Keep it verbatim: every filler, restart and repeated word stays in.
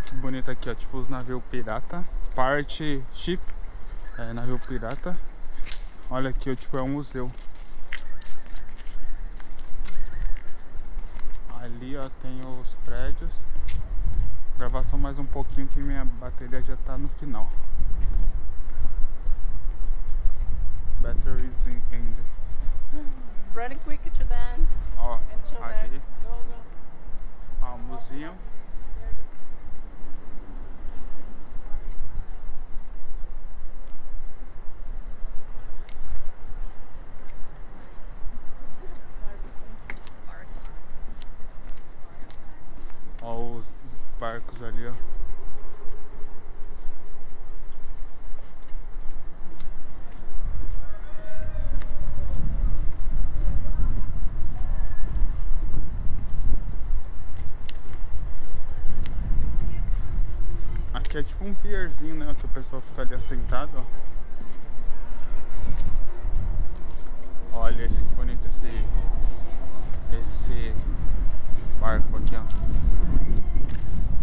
que bonito aqui, ó. Tipo os navios pirata. Parte ship. É, navio pirata. Olha aqui, ó, tipo, é um museu. Ali, ó, tem os prédios. Gravação mais um pouquinho que minha bateria já tá no final. Battery is the end. Running quick to the end. Ó, Until ali. there. Ó, o museu. Ó, os barcos ali, ó. Aqui é tipo um pierzinho, né? Que o pessoal fica ali assentado, ó. Olha esse que bonito, esse esse barco aqui, ó.